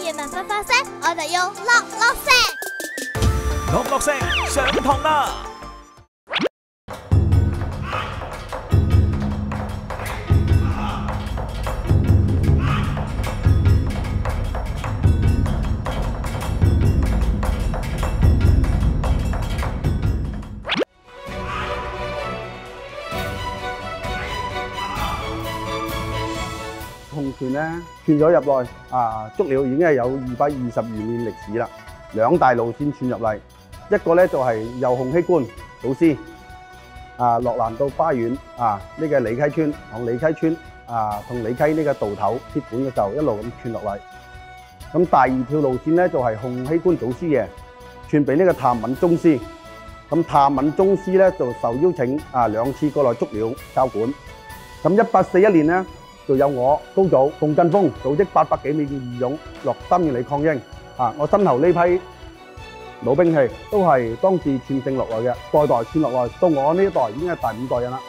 葉文化發聲，我哋要樂聲。 樂聲上堂啦！ 紅拳咧串咗入內足料已經係有222年歷史啦。兩大路線串入嚟，一個咧就係由紅禧觀祖師落蘭到花園呢個李溪村同李溪村同李溪呢個道頭鐵本嘅時候一路咁串落嚟。咁第二條路線咧就係紅禧觀祖師嘅傳俾呢個譚敏宗師。咁譚敏宗師咧就受邀請兩次過來足料教館。咁1841年咧就有我高祖馮振峰組織800幾名義勇落三元里抗英。我身後呢批老兵器都係當時傳承落來嘅，代代傳落來，到我呢一代已經係第5代人啦。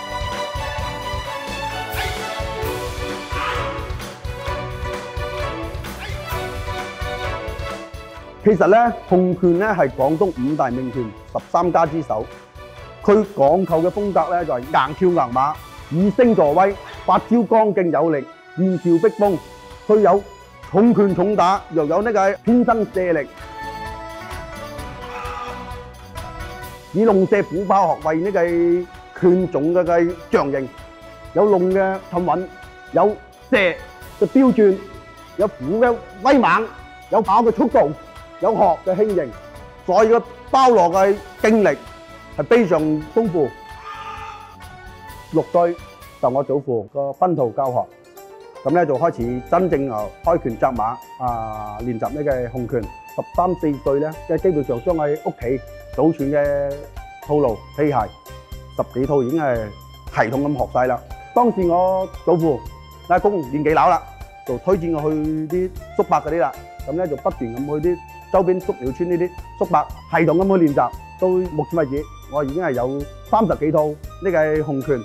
其實咧，紅拳咧係廣東5大名拳13家之首，佢講求嘅風格咧就係硬跳硬馬，以聲助威，發招剛勁有力，連調逼風，佢有重拳重打，又有呢個偏身卸力，以龍射虎豹學為呢個拳種嘅象形，有龍嘅沉穩，有射嘅標轉，有虎嘅威猛，有豹嘅速度，有鶴嘅輕盈，所以個包羅嘅勁力係非常豐富。6歲受我祖父個薰陶教學。咁咧就開始真正開拳扎馬練習呢個紅拳。13、14歲咧，即係基本上將喺屋企祖傳嘅套路器械10幾套已經係系統咁學晒啦。當時我祖父阿公年紀老啦，就推薦我去啲叔伯嗰啲啦。咁咧就不斷咁去啲周邊足料村呢啲叔伯系統咁去練習。到目前為止，我已經係有30幾套呢個紅拳。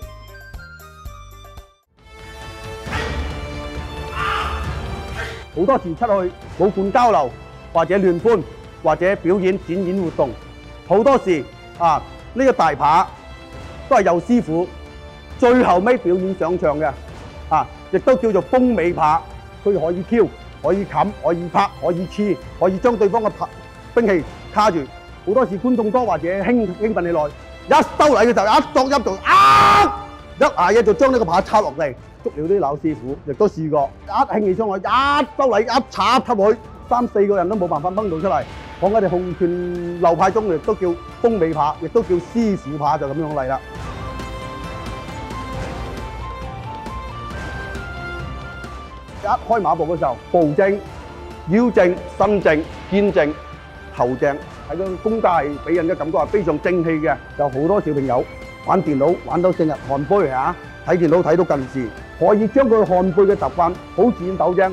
好多時出去武館交流，或者聯歡，或者表演展演活動，好多時呢個大把都係有師傅，最後尾表演上場嘅亦都叫做風尾拍。佢可以挑，可以冚，可以拍，可以刺，可以將對方嘅兵器卡住。好多時觀眾多或者興奮起來，一收嚟嘅時候一作一做一下嘢就將呢個拍插落嚟。足料啲老師傅亦都試過，一興起上去，一收禮一插插佢，3、4個人都冇辦法掹到出嚟。講我哋紅拳流派中亦都叫風尾拍，亦都叫師傅拍，就咁樣嚟啦。一開馬步嘅時候，步正、腰正、身正、肩正、頭正，喺個功架係俾人嘅感覺係非常正氣嘅。有好多小朋友玩電腦玩到成日寒背睇電腦睇到近視，可以將佢寒背嘅習慣好自然抖正。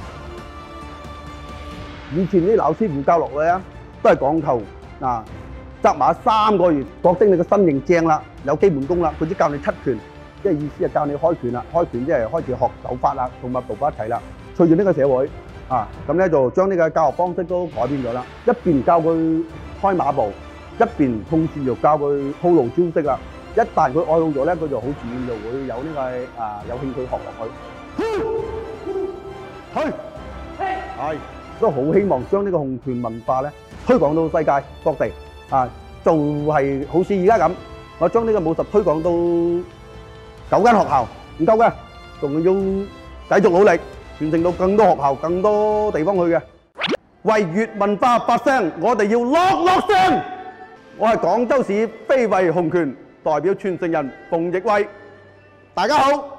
以前啲老師傅教落嚟啊，都係講求紮馬3個月，覺得你個身形正啦，有基本功啦，佢先教你7拳，即係意思係教你開拳啦。開拳即係開始學手法啦，同埋步法一齊啦。隨住呢個社會咁咧就將呢個教學方式都改變咗啦，一邊教佢開馬步，一邊同時又教佢套路招式啦。一旦佢愛好咗咧，佢就好自然就會有呢個有興趣學落去。係都好希望將呢個紅拳文化咧推廣到世界各地就係好似而家咁，我將呢個武術推廣到9間學校唔夠嘅，仲要繼續努力傳承到更多學校、更多地方去嘅。為粵文化發聲，我哋要樂聲。我係廣州市非遺紅拳代表傳承人馮奕威，大家好。